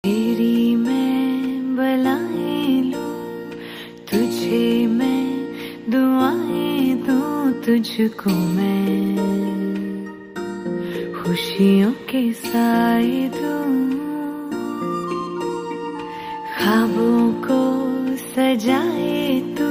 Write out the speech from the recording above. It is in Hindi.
तेरी मैं बलाएं लूं, तुझे मैं दुआएं दूं, तुझको मैं खुशियों के साए दूं, ख्वाबों को सजाए